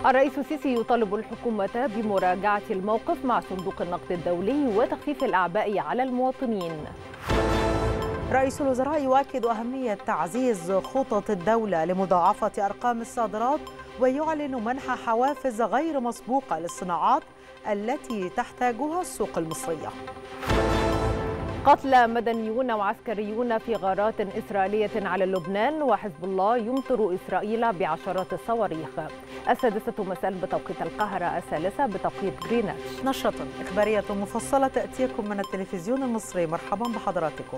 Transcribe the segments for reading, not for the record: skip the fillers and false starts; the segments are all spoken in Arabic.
الرئيس السيسي يطالب الحكومة بمراجعة الموقف مع صندوق النقد الدولي وتخفيف الأعباء على المواطنين. رئيس الوزراء يؤكد أهمية تعزيز خطط الدولة لمضاعفة أرقام الصادرات ويعلن منح حوافز غير مسبوقة للصناعات التي تحتاجها السوق المصرية. قتلى مدنيون وعسكريون في غارات إسرائيلية على لبنان، وحزب الله يمطر إسرائيل بعشرات الصواريخ. 6 مساء بتوقيت القاهرة، 3 بتوقيت غرينتش. نشرة إخبارية مفصلة تأتيكم من التلفزيون المصري. مرحبا بحضراتكم.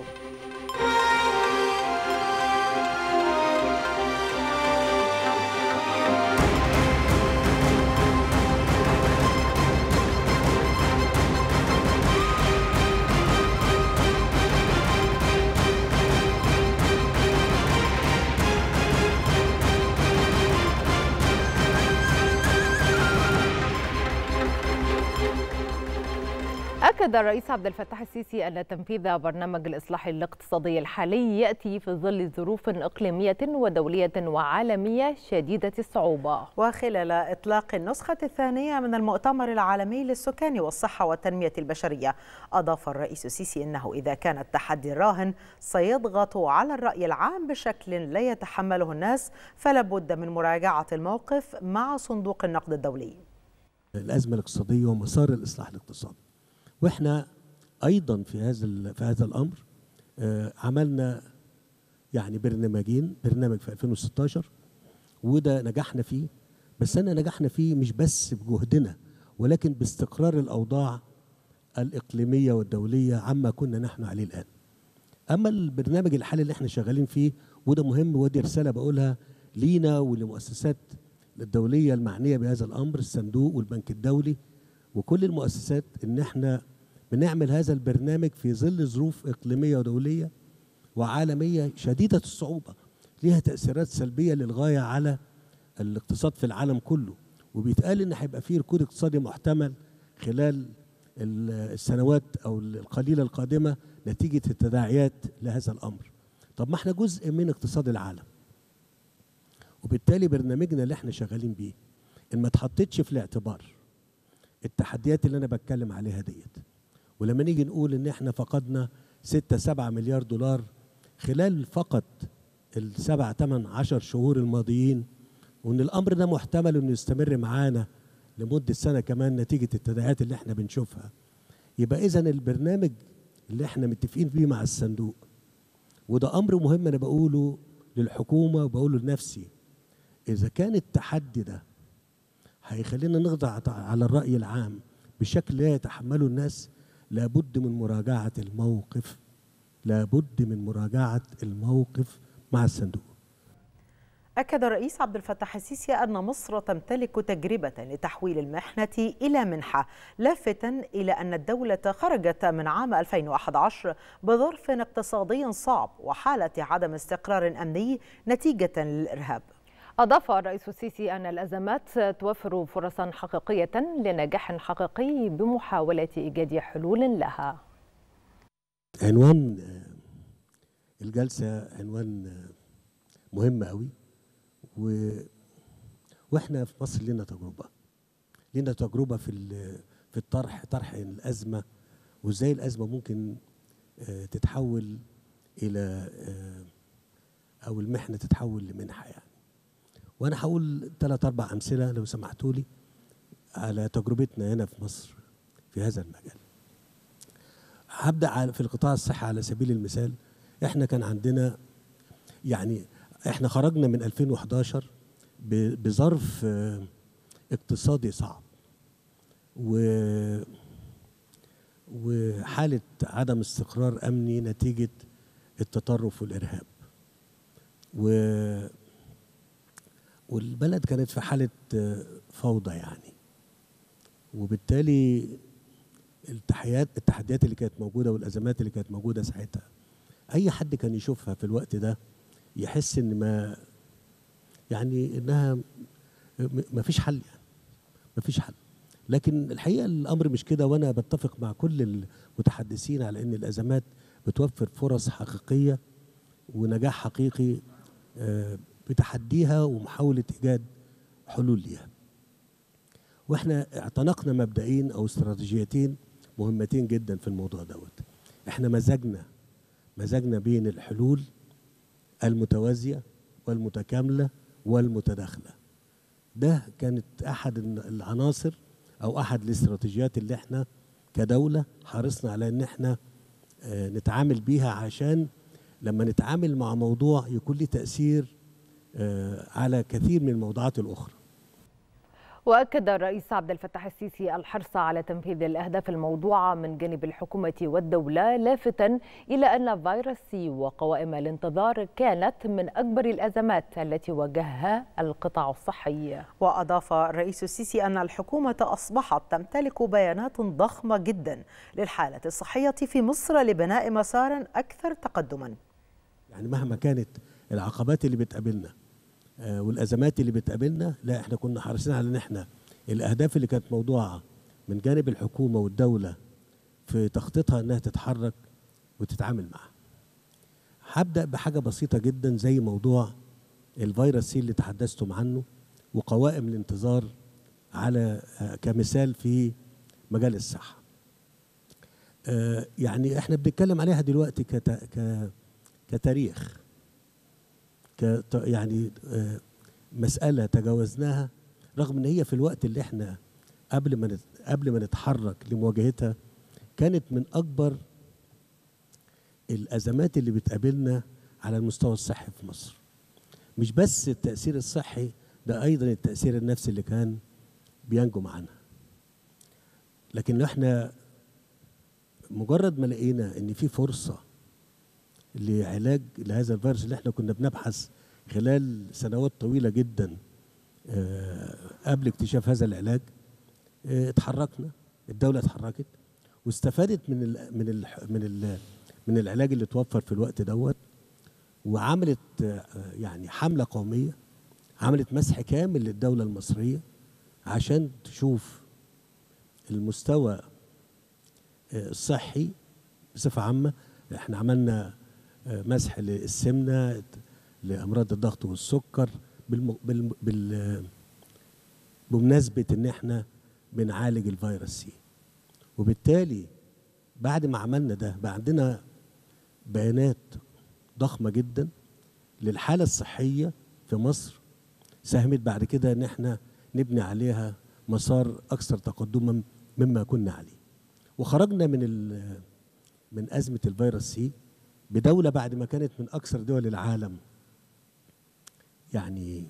أكد الرئيس عبد الفتاح السيسي أن تنفيذ برنامج الإصلاح الاقتصادي الحالي يأتي في ظل ظروف إقليمية ودولية وعالمية شديدة الصعوبة. وخلال إطلاق النسخة الثانية من المؤتمر العالمي للسكان والصحة والتنمية البشرية، أضاف الرئيس السيسي أنه إذا كان التحدي الراهن سيضغط على الرأي العام بشكل لا يتحمله الناس، فلا بد من مراجعة الموقف مع صندوق النقد الدولي. الأزمة الاقتصادية ومسار الإصلاح الاقتصادي، واحنا ايضا في هذا الامر عملنا يعني برنامج في 2016 وده نجحنا فيه، بس نجحنا فيه مش بس بجهدنا ولكن باستقرار الاوضاع الاقليميه والدوليه عما كنا نحن عليه الان. اما البرنامج الحالي اللي احنا شغالين فيه وده مهم، ودي رساله بقولها لينا ولمؤسسات الدوليه المعنيه بهذا الامر، الصندوق والبنك الدولي وكل المؤسسات، ان احنا بنعمل هذا البرنامج في ظل ظروف اقليميه ودوليه وعالميه شديده الصعوبه، ليها تاثيرات سلبيه للغايه على الاقتصاد في العالم كله، وبيتقال ان هيبقى فيه ركود اقتصادي محتمل خلال السنوات او القليله القادمه نتيجه التداعيات لهذا الامر. طب ما احنا جزء من اقتصاد العالم، وبالتالي برنامجنا اللي احنا شغالين بيه ان ما اتحطتش في الاعتبار التحديات اللي انا بتكلم عليها ديت، ولما نيجي نقول ان احنا فقدنا 6-7 مليار دولار خلال فقط ال7 8 10 شهور الماضيين، وان الامر ده محتمل انه يستمر معانا لمده سنه كمان نتيجه التداعيات اللي احنا بنشوفها، يبقى اذا البرنامج اللي احنا متفقين بيه مع الصندوق، وده امر مهم انا بقوله للحكومه وبقوله لنفسي، اذا كان التحدي ده هيخلينا نخضع على الرأي العام بشكل لا يتحمله الناس، لابد من مراجعة الموقف، لابد من مراجعة الموقف مع الصندوق. أكد الرئيس عبد الفتاح السيسي أن مصر تمتلك تجربة لتحويل المحنة إلى منحة، لافتا إلى أن الدولة خرجت من عام 2011 بظرف اقتصادي صعب وحالة عدم استقرار أمني نتيجة للإرهاب. أضاف الرئيس السيسي أن الأزمات توفر فرصا حقيقية لنجاح حقيقي بمحاولة إيجاد حلول لها. عنوان الجلسة عنوان مهم قوي، واحنا في مصر لنا تجربة في طرح الأزمة، وازاي الأزمة ممكن تتحول إلى أو المحنة تتحول لمنحة يعني. وأنا هقول 3-4 أمثلة لو سمحتوا لي على تجربتنا هنا في مصر في هذا المجال. هبدأ في القطاع الصحي على سبيل المثال. احنا كان عندنا يعني احنا خرجنا من 2011 بظرف اقتصادي صعب وحالة عدم استقرار أمني نتيجة التطرف والإرهاب، والبلد كانت في حالة فوضى يعني، وبالتالي التحديات اللي كانت موجودة والأزمات اللي كانت موجودة ساعتها أي حد كان يشوفها في الوقت ده يحس إن إنها ما فيش حل، يعني ما فيش حل. لكن الحقيقة الأمر مش كده، وأنا بتفق مع كل المتحدثين على إن الأزمات بتوفر فرص حقيقية ونجاح حقيقي بتحديها ومحاولة إيجاد حلول ليها. واحنا اعتنقنا مبدئين او استراتيجيتين مهمتين جدا في الموضوع دوت. احنا مزجنا بين الحلول المتوازية والمتكاملة والمتداخلة. ده كانت احد العناصر او احد الاستراتيجيات اللي احنا كدولة حرصنا على ان احنا نتعامل بيها، عشان لما نتعامل مع موضوع يكون له تأثير على كثير من الموضوعات الأخرى. وأكد الرئيس عبد الفتاح السيسي الحرص على تنفيذ الأهداف الموضوعة من جانب الحكومة والدولة، لافتا إلى أن فيروس سي وقوائم الانتظار كانت من أكبر الأزمات التي واجهها القطاع الصحي. وأضاف الرئيس السيسي أن الحكومة أصبحت تمتلك بيانات ضخمة جدا للحالة الصحية في مصر لبناء مسار أكثر تقدما. يعني مهما كانت العقبات اللي بتقابلنا والأزمات اللي بتقابلنا، لا احنا كنا حريصين على ان احنا الأهداف اللي كانت موضوعة من جانب الحكومة والدولة في تخطيطها انها تتحرك وتتعامل معها. هبدأ بحاجة بسيطة جدا زي موضوع الفيروس سي اللي تحدثتم عنه وقوائم الانتظار على كمثال في مجال الصحة. يعني احنا بنتكلم عليها دلوقتي كتاريخ، يعني مسألة تجاوزناها، رغم ان هي في الوقت اللي احنا قبل ما نتحرك لمواجهتها كانت من اكبر الازمات اللي بتقابلنا على المستوى الصحي في مصر. مش بس التأثير الصحي، ده ايضا التأثير النفسي اللي كان بينجم عنها. لكن احنا مجرد ما لقينا ان في فرصة لعلاج لهذا الفيروس اللي احنا كنا بنبحث خلال سنوات طويلة جدا قبل اكتشاف هذا العلاج، اتحركنا، الدولة اتحركت واستفادت من العلاج اللي توفر في الوقت دوت، وعملت يعني حملة قومية، عملت مسح كامل للدولة المصرية عشان تشوف المستوى الصحي بصفة عامة. احنا عملنا مسح للسمنة، لأمراض الضغط والسكر، بمناسبة ان احنا بنعالج الفيروس سي. وبالتالي بعد ما عملنا ده بقى عندنا بيانات ضخمة جدا للحالة الصحية في مصر، ساهمت بعد كده ان احنا نبني عليها مسار اكثر تقدما مما كنا عليه. وخرجنا من أزمة الفيروس سي بدولة بعد ما كانت من أكثر دول العالم يعني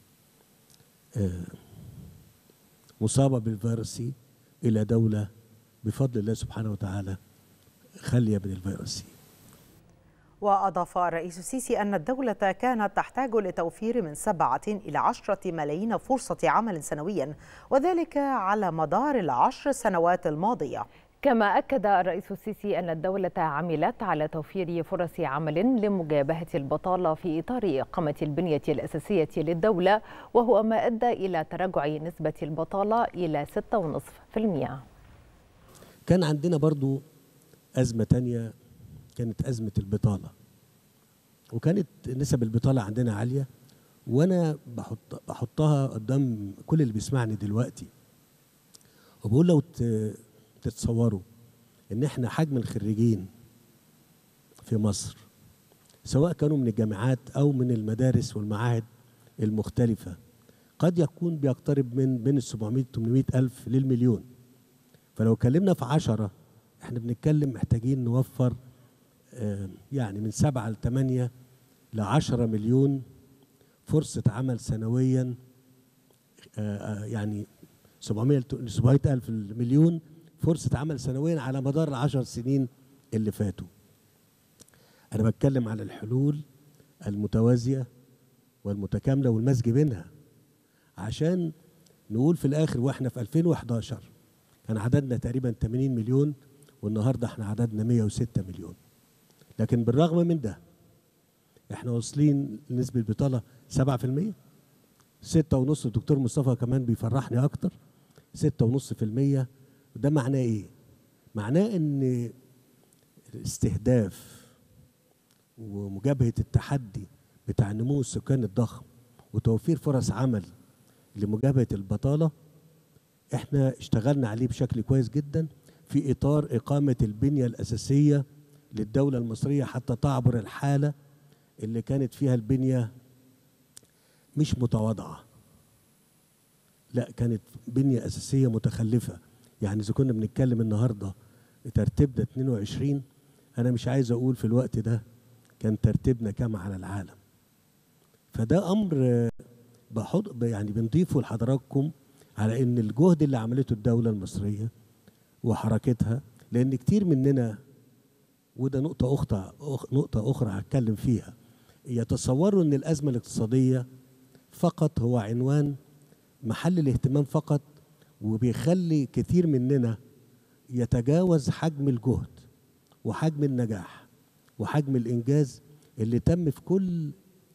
مصابة بالفيروس سي، إلى دولة بفضل الله سبحانه وتعالى خالية من الفيروس سي. وأضاف الرئيس السيسي أن الدولة كانت تحتاج لتوفير من 7 إلى 10 ملايين فرصة عمل سنويا، وذلك على مدار ال10 سنوات الماضية. كما أكد الرئيس السيسي أن الدولة عملت على توفير فرص عمل لمجابهة البطالة في إطار إقامة البنية الأساسية للدولة، وهو ما أدى إلى تراجع نسبة البطالة إلى 6.5%. كان عندنا برضو أزمة تانية، كانت أزمة البطالة، وكانت نسب البطالة عندنا عالية، وأنا بحطها قدام كل اللي بيسمعني دلوقتي وبقول لو تتصوروا ان احنا حجم الخريجين في مصر سواء كانوا من الجامعات او من المدارس والمعاهد المختلفة قد يكون بيقترب من بين 700-800 ألف للمليون. فلو اتكلمنا في 10 احنا بنتكلم محتاجين نوفر يعني من 7 ل8 ل10 مليون فرصة عمل سنويا، يعني 700 ألف مليون فرصة عمل سنويا على مدار 10 سنين اللي فاتوا. أنا بتكلم على الحلول المتوازية والمتكاملة والمزج بينها، عشان نقول في الآخر وإحنا في 2011 كان عددنا تقريبا 80 مليون والنهاردة إحنا عددنا 106 مليون. لكن بالرغم من ده إحنا واصلين لنسبة بطالة 7%، 6.5%. الدكتور مصطفى كمان بيفرحني أكتر، 6.5%. ده معناه ايه؟ معناه ان الاستهداف ومجابهة التحدي بتاع النمو السكاني الضخم وتوفير فرص عمل لمجابهة البطالة احنا اشتغلنا عليه بشكل كويس جدا في إطار إقامة البنية الأساسية للدولة المصرية حتى تعبر الحالة اللي كانت فيها البنية مش متواضعة، لا كانت بنية أساسية متخلفة. يعني إذا كنا بنتكلم النهاردة ترتيبنا 22، أنا مش عايز أقول في الوقت ده كان ترتيبنا كام على العالم. فده أمر يعني بنضيفه لحضراتكم على إن الجهد اللي عملته الدولة المصرية وحركتها، لأن كتير مننا، وده نقطة أخرى هتكلم فيها، يتصوروا إن الأزمة الاقتصادية فقط هو عنوان محل الاهتمام فقط، وبيخلي كتير مننا يتجاوز حجم الجهد وحجم النجاح وحجم الإنجاز اللي تم في كل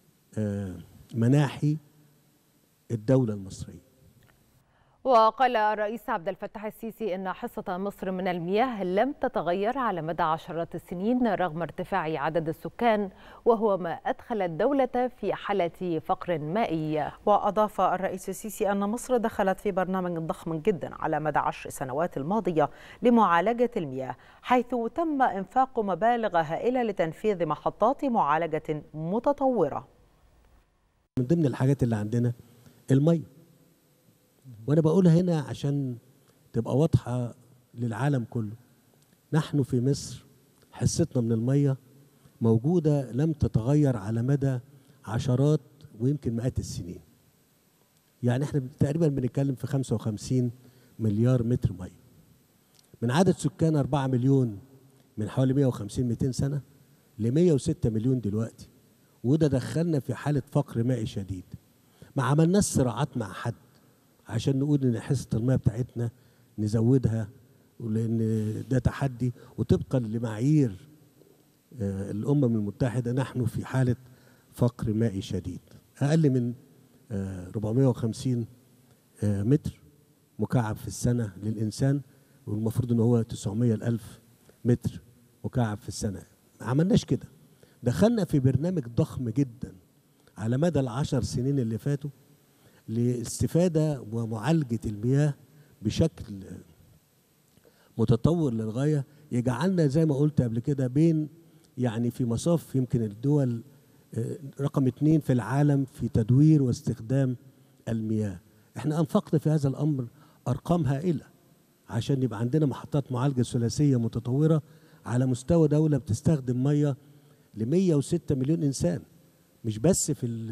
مناحي الدولة المصرية. وقال الرئيس عبد الفتاح السيسي إن حصة مصر من المياه لم تتغير على مدى عشرات السنين رغم ارتفاع عدد السكان، وهو ما أدخل الدولة في حالة فقر مائي. وأضاف الرئيس السيسي أن مصر دخلت في برنامج ضخم جدا على مدى 10 سنوات الماضية لمعالجة المياه، حيث تم إنفاق مبالغ هائلة لتنفيذ محطات معالجة متطورة. من ضمن الحاجات اللي عندنا المية، وأنا بقولها هنا عشان تبقى واضحة للعالم كله. نحن في مصر حصتنا من المية موجودة لم تتغير على مدى عشرات ويمكن مئات السنين. يعني احنا تقريبا بنتكلم في 55 مليار متر مية من عدد سكان 4 مليون من حوالي 150-200 سنة ل 106 مليون دلوقتي، وده دخلنا في حالة فقر مائي شديد. ما عملناش صراعات مع حد عشان نقول ان حصة المياه بتاعتنا نزودها، ولان ده تحدي، وطبقا لمعايير الأمم المتحدة نحن في حالة فقر مائي شديد. أقل من 450 متر مكعب في السنة للإنسان، والمفروض ان هو 900,000 متر مكعب في السنة. ما عملناش كده، دخلنا في برنامج ضخم جدا على مدى ال10 سنين اللي فاتوا لاستفادة ومعالجة المياه بشكل متطور للغاية، يجعلنا زي ما قلت قبل كده بين يعني في مصاف يمكن الدول رقم 2 في العالم في تدوير واستخدام المياه. احنا أنفقنا في هذا الأمر أرقام هائلة عشان يبقى عندنا محطات معالجة ثلاثية متطورة على مستوى دولة بتستخدم مياه ل 106 مليون إنسان، مش بس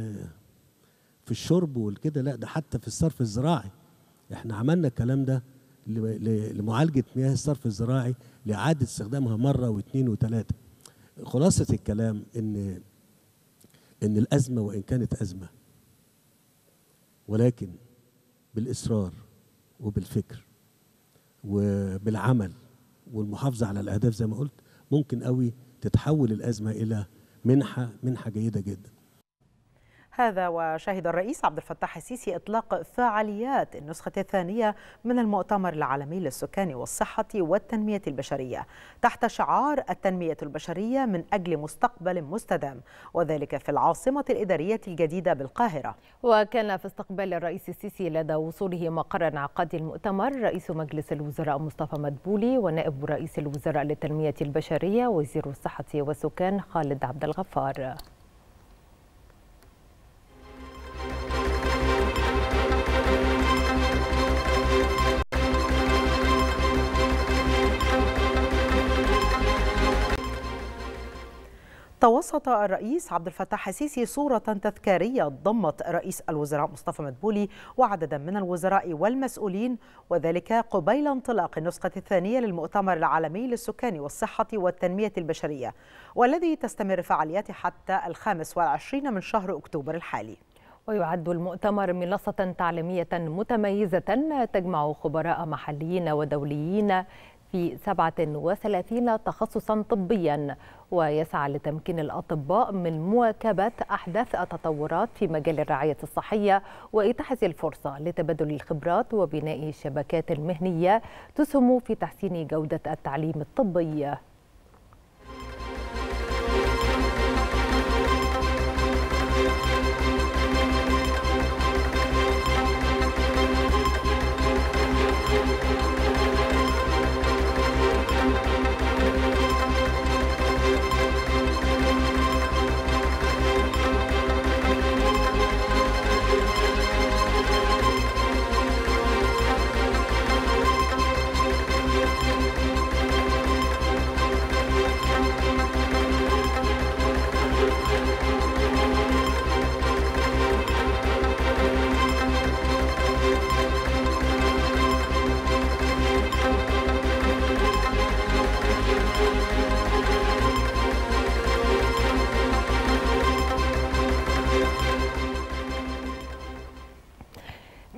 في الشرب والكده، لا ده حتى في الصرف الزراعي. احنا عملنا الكلام ده لمعالجة مياه الصرف الزراعي لإعادة استخدامها مرة واثنين وثلاثة. خلاصة الكلام إن الأزمة وإن كانت أزمة، ولكن بالإصرار وبالفكر وبالعمل والمحافظة على الأهداف زي ما قلت ممكن قوي تتحول الأزمة إلى منحة جيدة جدا. هذا وشهد الرئيس عبد الفتاح السيسي إطلاق فعاليات النسخة الثانية من المؤتمر العالمي للسكان والصحة والتنمية البشرية تحت شعار التنمية البشرية من أجل مستقبل مستدام، وذلك في العاصمة الإدارية الجديدة بالقاهرة. وكان في استقبال الرئيس السيسي لدى وصوله مقر انعقاد المؤتمر رئيس مجلس الوزراء مصطفى مدبولي ونائب رئيس الوزراء للتنمية البشرية وزير الصحة والسكان خالد عبد الغفار. توسط الرئيس عبد الفتاح السيسي صورة تذكارية ضمت رئيس الوزراء مصطفى مدبولي وعددا من الوزراء والمسؤولين، وذلك قبيل انطلاق النسخة الثانية للمؤتمر العالمي للسكان والصحة والتنمية البشرية، والذي تستمر فعالياته حتى 25 من شهر أكتوبر الحالي. ويعد المؤتمر منصة تعليمية متميزة تجمع خبراء محليين ودوليين في 37 تخصصا طبيا، ويسعى لتمكين الأطباء من مواكبة أحدث التطورات في مجال الرعاية الصحية وإتاحة الفرصة لتبادل الخبرات وبناء الشبكات المهنية تسهم في تحسين جودة التعليم الطبي.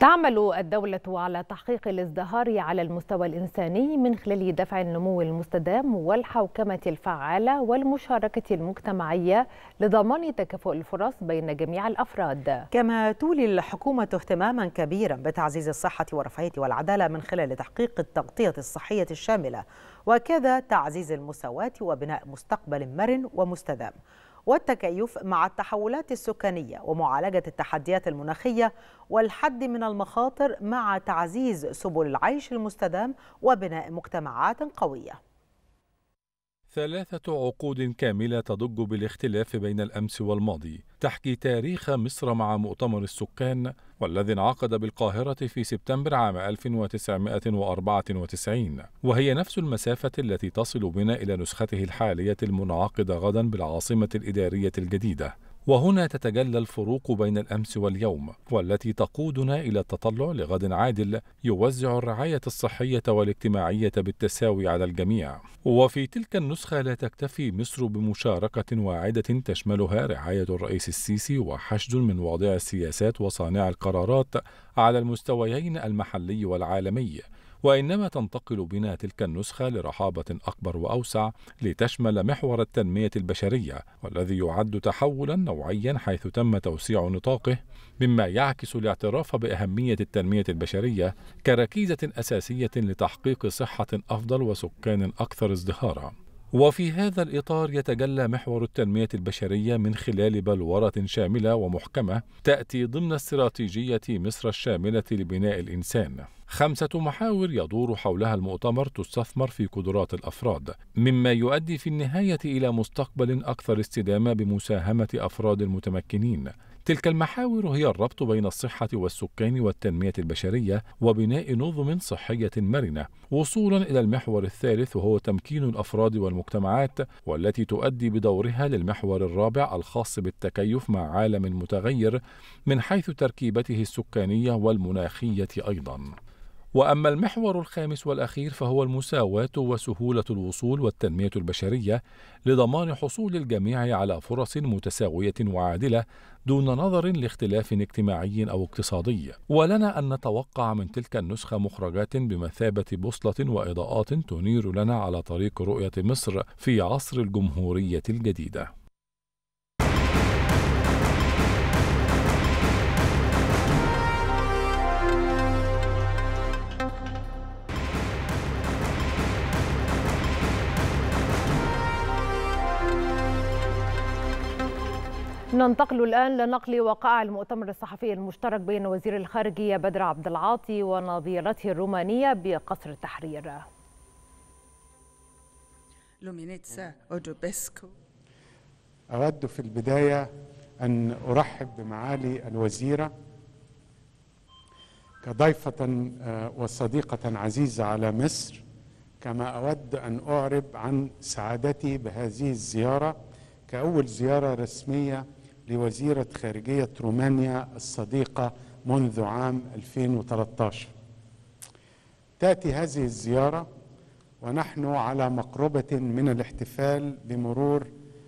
تعمل الدولة على تحقيق الازدهار على المستوى الإنساني من خلال دفع النمو المستدام والحوكمة الفعالة والمشاركة المجتمعية لضمان تكافؤ الفرص بين جميع الأفراد. كما تولي الحكومة اهتماما كبيرا بتعزيز الصحة والرفاهية والعدالة من خلال تحقيق التغطية الصحية الشاملة، وكذا تعزيز المساواة وبناء مستقبل مرن ومستدام، والتكيف مع التحولات السكانية ومعالجة التحديات المناخية والحد من المخاطر مع تعزيز سبل العيش المستدام وبناء مجتمعات قوية. 3 عقود كاملة تضج بالاختلاف بين الأمس والماضي تحكي تاريخ مصر مع مؤتمر السكان، والذي انعقد بالقاهرة في سبتمبر عام 1994، وهي نفس المسافة التي تصل بنا إلى نسخته الحالية المنعقدة غدا بالعاصمة الإدارية الجديدة. وهنا تتجلى الفروق بين الأمس واليوم، والتي تقودنا إلى التطلع لغد عادل يوزع الرعاية الصحية والاجتماعية بالتساوي على الجميع. وفي تلك النسخة لا تكتفي مصر بمشاركة واعدة تشملها رعاية الرئيس السيسي وحشد من واضع السياسات وصانع القرارات على المستويين المحلي والعالمي، وإنما تنتقل بنا تلك النسخة لرحابة أكبر وأوسع لتشمل محور التنمية البشرية، والذي يعد تحولا نوعيا حيث تم توسيع نطاقه، مما يعكس الاعتراف بأهمية التنمية البشرية كركيزة أساسية لتحقيق صحة أفضل وسكان أكثر ازدهارا. وفي هذا الإطار يتجلى محور التنمية البشرية من خلال بلورة شاملة ومحكمة تأتي ضمن استراتيجية مصر الشاملة لبناء الإنسان. 5 محاور يدور حولها المؤتمر تستثمر في قدرات الأفراد، مما يؤدي في النهاية إلى مستقبل أكثر استدامة بمساهمة أفراد المتمكنين. تلك المحاور هي الربط بين الصحة والسكان والتنمية البشرية وبناء نظم صحية مرنة، وصولا إلى المحور الثالث وهو تمكين الأفراد والمجتمعات، والتي تؤدي بدورها للمحور الرابع الخاص بالتكيف مع عالم متغير من حيث تركيبته السكانية والمناخية أيضا. وأما المحور الخامس والأخير فهو المساواة وسهولة الوصول والتنمية البشرية لضمان حصول الجميع على فرص متساوية وعادلة دون نظر لاختلاف اجتماعي أو اقتصادي. ولنا أن نتوقع من تلك النسخة مخرجات بمثابة بوصلة وإضاءات تنير لنا على طريق رؤية مصر في عصر الجمهورية الجديدة. ننتقل الآن لنقل وقائع المؤتمر الصحفي المشترك بين وزير الخارجية بدر عبد العاطي ونظيرته الرومانية بقصر التحرير. أود في البداية أن أرحب بمعالي الوزيرة كضيفة وصديقة عزيزة على مصر، كما أود أن أعرب عن سعادتي بهذه الزيارة كأول زيارة رسمية لوزيرة خارجية رومانيا الصديقة منذ عام 2013. تأتي هذه الزيارة ونحن على مقربة من الاحتفال بمرور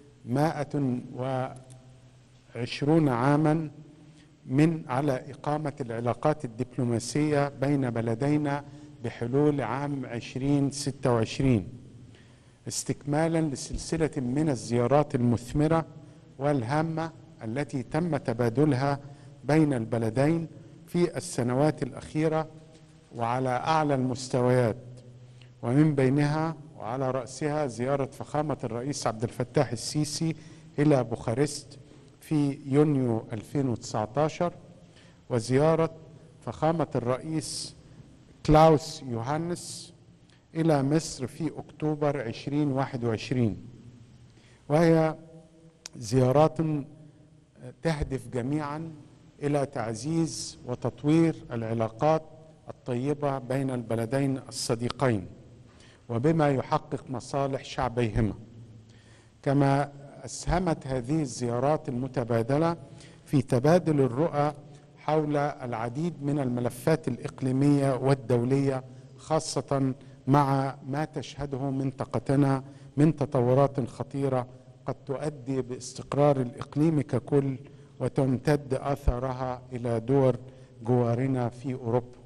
120 عاما من على إقامة العلاقات الدبلوماسية بين بلدينا بحلول عام 2026، استكمالا لسلسلة من الزيارات المثمرة والهامة التي تم تبادلها بين البلدين في السنوات الأخيرة وعلى أعلى المستويات، ومن بينها وعلى رأسها زيارة فخامة الرئيس عبد الفتاح السيسي إلى بوخارست في يونيو 2019، وزيارة فخامة الرئيس كلاوس يوهانس إلى مصر في أكتوبر 2021، وهي زيارات تهدف جميعا إلى تعزيز وتطوير العلاقات الطيبة بين البلدين الصديقين وبما يحقق مصالح شعبيهما. كما أسهمت هذه الزيارات المتبادلة في تبادل الرؤى حول العديد من الملفات الإقليمية والدولية، خاصة مع ما تشهده منطقتنا من تطورات خطيرة قد تؤدي باستقرار الإقليم ككل وتمتد آثارها إلى دول جوارنا في أوروبا.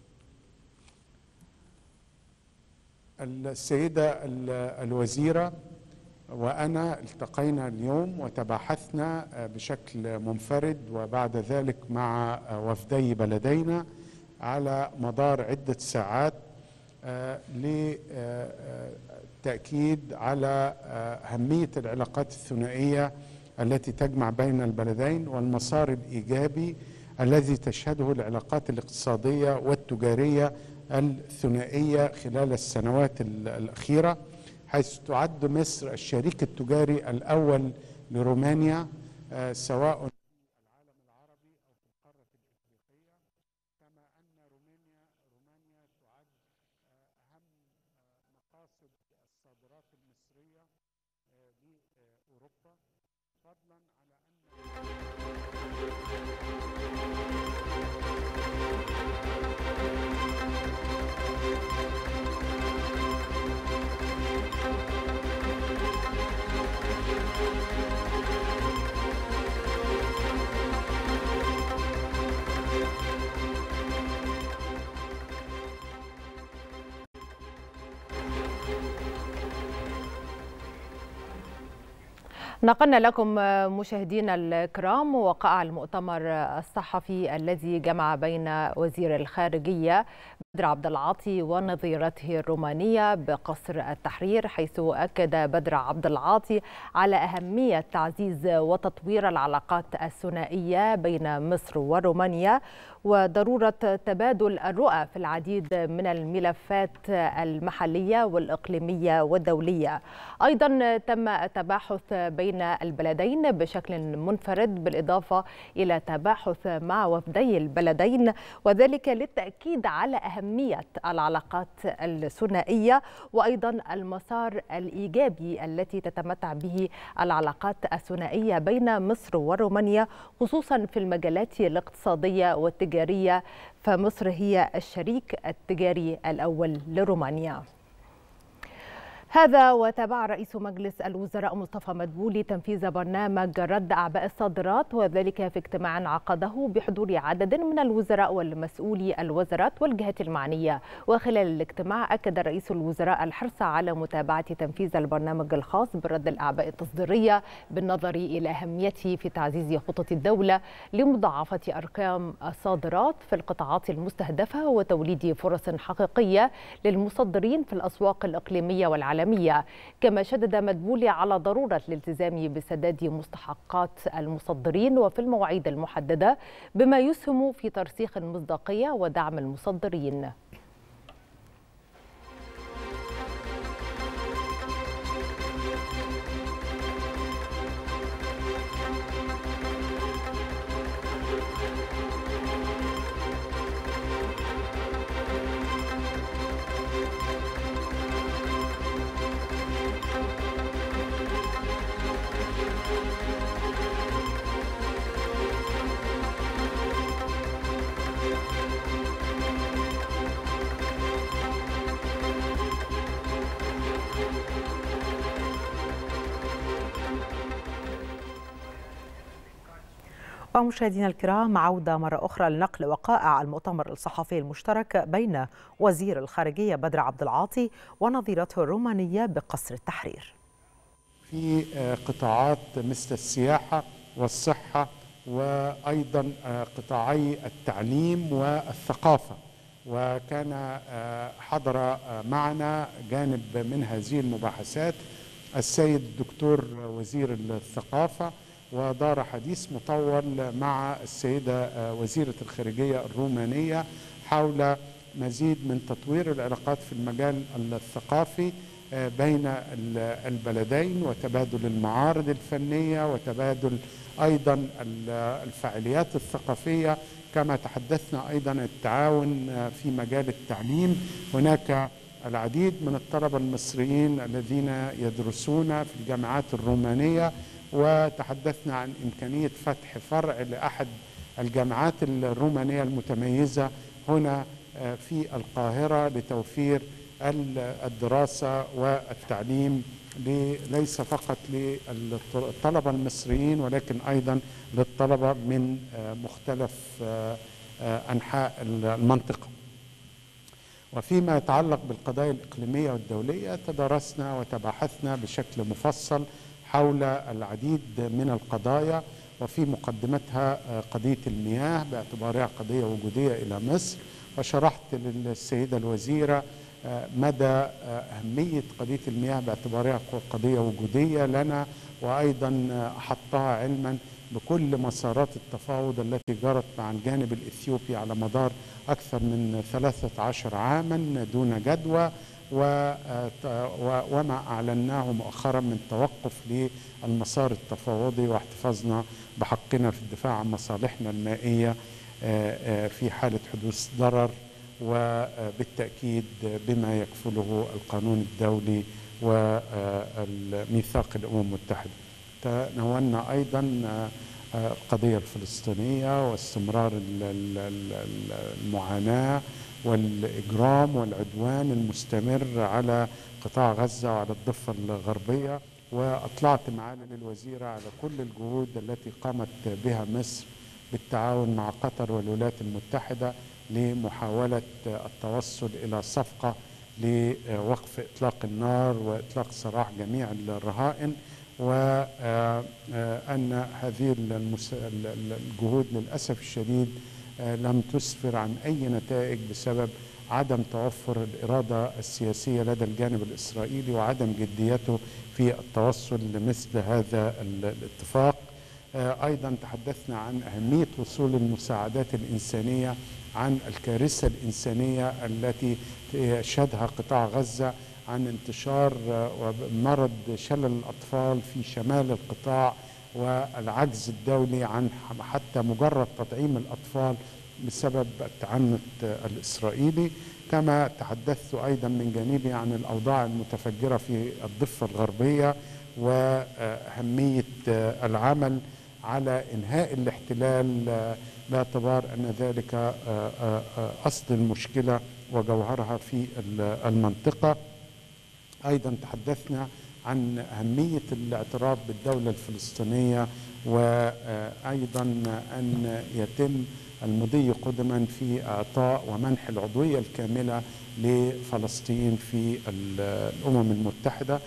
السيدة الوزيرة وأنا التقينا اليوم وتباحثنا بشكل منفرد وبعد ذلك مع وفدي بلدينا على مدار عدة ساعات للتأكيد على أهمية العلاقات الثنائية التي تجمع بين البلدين والمسار الإيجابي الذي تشهده العلاقات الاقتصادية والتجارية الثنائية خلال السنوات الأخيرة، حيث تعد مصر الشريك التجاري الأول لرومانيا سواء في العالم العربي أو في القارة الإفريقية، كما أن رومانيا تعد أهم مقاصد الصادرات المصرية لأوروبا، فضلا على أن نقلنا لكم مشاهدينا الكرام وقع المؤتمر الصحفي الذي جمع بين وزير الخارجية بدر عبد العاطي ونظيرته الرومانية بقصر التحرير، حيث أكد بدر عبد العاطي على أهمية تعزيز وتطوير العلاقات الثنائية بين مصر ورومانيا وضرورة تبادل الرؤى في العديد من الملفات المحلية والإقليمية والدولية. أيضا تم التباحث بين البلدين بشكل منفرد بالإضافة إلى تباحث مع وفدي البلدين، وذلك للتأكيد على أهمية العلاقات الثنائية وأيضا المسار الإيجابي التي تتمتع به العلاقات الثنائية بين مصر ورومانيا، خصوصا في المجالات الاقتصادية والتجارية، فمصر هي الشريك التجاري الأول لرومانيا. هذا وتابع رئيس مجلس الوزراء مصطفى مدبولي تنفيذ برنامج رد أعباء الصادرات، وذلك في اجتماع عقده بحضور عدد من الوزراء والمسؤولي الوزارات والجهات المعنية. وخلال الاجتماع أكد رئيس الوزراء الحرص على متابعة تنفيذ البرنامج الخاص برد الأعباء التصديرية بالنظر إلى أهميته في تعزيز خطط الدولة لمضاعفة أرقام الصادرات في القطاعات المستهدفة وتوليد فرص حقيقية للمصدرين في الأسواق الإقليمية والعالمية. كما شدد مدبولي على ضرورة الالتزام بسداد مستحقات المصدرين وفي المواعيد المحددة، بما يسهم في ترسيخ المصداقية ودعم المصدرين. ومشاهدينا الكرام، عودة مرة أخرى لنقل وقائع المؤتمر الصحفي المشترك بين وزير الخارجية بدر عبد العاطي ونظيرته الرومانية بقصر التحرير. في قطاعات مثل السياحة والصحة وأيضا قطاعي التعليم والثقافة، وكان حضر معنا جانب من هذه المباحثات السيد الدكتور وزير الثقافة، ودار حديث مطول مع السيدة وزيرة الخارجية الرومانية حول مزيد من تطوير العلاقات في المجال الثقافي بين البلدين وتبادل المعارض الفنية وتبادل أيضا الفعاليات الثقافية، كما تحدثنا أيضا التعاون في مجال التعليم. هناك العديد من الطلبة المصريين الذين يدرسون في الجامعات الرومانية، وتحدثنا عن إمكانية فتح فرع لأحد الجامعات الرومانية المتميزة هنا في القاهرة لتوفير الدراسة والتعليم ليس فقط للطلبة المصريين ولكن أيضا للطلبة من مختلف أنحاء المنطقة. وفيما يتعلق بالقضايا الإقليمية والدولية تدارسنا وتباحثنا بشكل مفصل حول العديد من القضايا، وفي مقدمتها قضية المياه باعتبارها قضية وجودية إلى مصر، وشرحت للسيدة الوزيرة مدى أهمية قضية المياه باعتبارها قضية وجودية لنا، وأيضا أحطها علما بكل مسارات التفاوض التي جرت مع الجانب الإثيوبي على مدار أكثر من 13 عاما دون جدوى، وما أعلناه مؤخرا من توقف للمسار التفاوضي واحتفاظنا بحقنا في الدفاع عن مصالحنا المائية في حالة حدوث ضرر، وبالتأكيد بما يكفله القانون الدولي وميثاق الأمم المتحدة. تناولنا أيضا القضية الفلسطينية واستمرار المعاناة والإجرام والعدوان المستمر على قطاع غزة وعلى الضفة الغربية، وأطلعت معالي الوزيرة على كل الجهود التي قامت بها مصر بالتعاون مع قطر والولايات المتحدة لمحاولة التوصل إلى صفقة لوقف إطلاق النار وإطلاق سراح جميع الرهائن، وأن هذه الجهود للأسف الشديد لم تسفر عن أي نتائج بسبب عدم توفر الإرادة السياسية لدى الجانب الإسرائيلي وعدم جديته في التوصل لمثل هذا الاتفاق. أيضا تحدثنا عن أهمية وصول المساعدات الإنسانية، عن الكارثة الإنسانية التي يشهدها قطاع غزة، عن انتشار مرض شلل الأطفال في شمال القطاع والعجز الدولي عن حتى مجرد تطعيم الأطفال بسبب التعنت الإسرائيلي. كما تحدثت أيضا من جانبي عن الأوضاع المتفجرة في الضفة الغربية وأهمية العمل على إنهاء الاحتلال باعتبار أن ذلك أصل المشكلة وجوهرها في المنطقة. أيضا تحدثنا عن أهمية الاعتراف بالدولة الفلسطينية، وأيضا أن يتم المضي قدما في إعطاء ومنح العضوية الكاملة لفلسطين في الأمم المتحدة.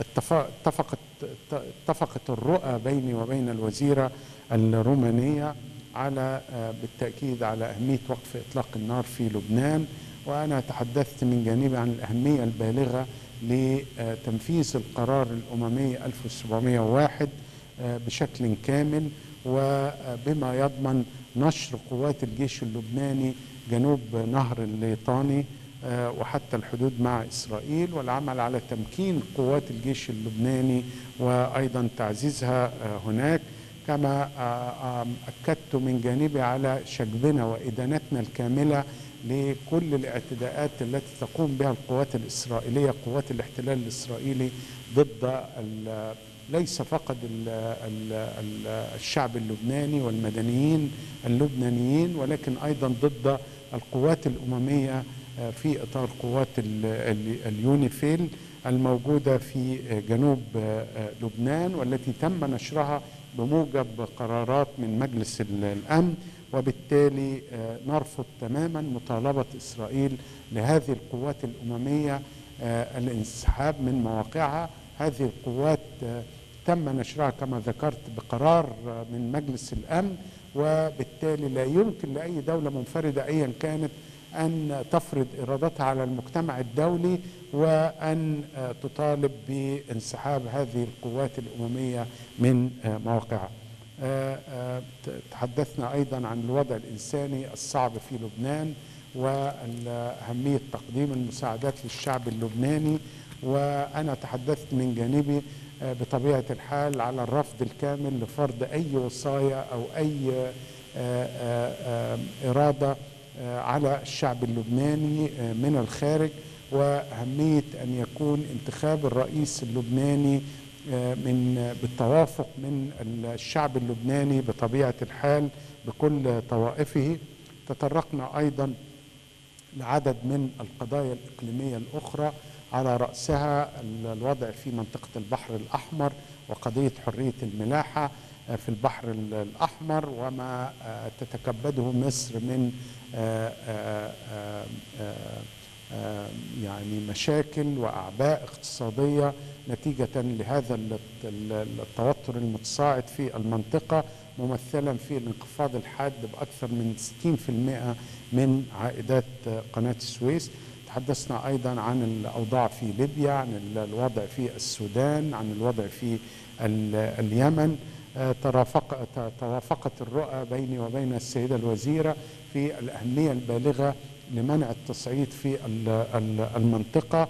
اتفقت الرؤى بيني وبين الوزيرة الرومانية على بالتأكيد على أهمية وقف إطلاق النار في لبنان، وأنا تحدثت من جانبي عن الأهمية البالغة لتنفيذ القرار الأممي 1701 بشكل كامل، وبما يضمن نشر قوات الجيش اللبناني جنوب نهر الليطاني وحتى الحدود مع إسرائيل، والعمل على تمكين قوات الجيش اللبناني وأيضا تعزيزها هناك. كما أكدت من جانبي على شجبنا وإدانتنا الكاملة لكل الاعتداءات التي تقوم بها القوات الإسرائيلية، قوات الاحتلال الإسرائيلي، ضد ليس فقط الشعب اللبناني والمدنيين اللبنانيين، ولكن أيضا ضد القوات الأممية في إطار قوات اليونيفيل الموجودة في جنوب لبنان، والتي تم نشرها بموجب قرارات من مجلس الأمن. وبالتالي نرفض تماما مطالبة إسرائيل لهذه القوات الأممية الانسحاب من مواقعها. هذه القوات تم نشرها كما ذكرت بقرار من مجلس الأمن، وبالتالي لا يمكن لأي دولة منفردة أيا كانت أن تفرض إرادتها على المجتمع الدولي وأن تطالب بانسحاب هذه القوات الأممية من مواقعها. تحدثنا أيضا عن الوضع الإنساني الصعب في لبنان وأهمية تقديم المساعدات للشعب اللبناني، وأنا تحدثت من جانبي بطبيعة الحال على الرفض الكامل لفرض أي وصاية أو أي إرادة على الشعب اللبناني من الخارج، وأهمية أن يكون انتخاب الرئيس اللبناني بالتوافق من الشعب اللبناني بطبيعة الحال بكل طوائفه. تطرقنا أيضا لعدد من القضايا الإقليمية الأخرى على رأسها الوضع في منطقة البحر الأحمر وقضية حرية الملاحة. في البحر الأحمر، وما تتكبده مصر من يعني مشاكل وأعباء اقتصادية نتيجة لهذا التوتر المتصاعد في المنطقة، ممثلا في الانخفاض الحاد بأكثر من 60% من عائدات قناة السويس. تحدثنا أيضا عن الأوضاع في ليبيا، عن الوضع في السودان، عن الوضع في اليمن. توافقت الرؤى بيني وبين السيدة الوزيرة في الأهمية البالغة لمنع التصعيد في المنطقة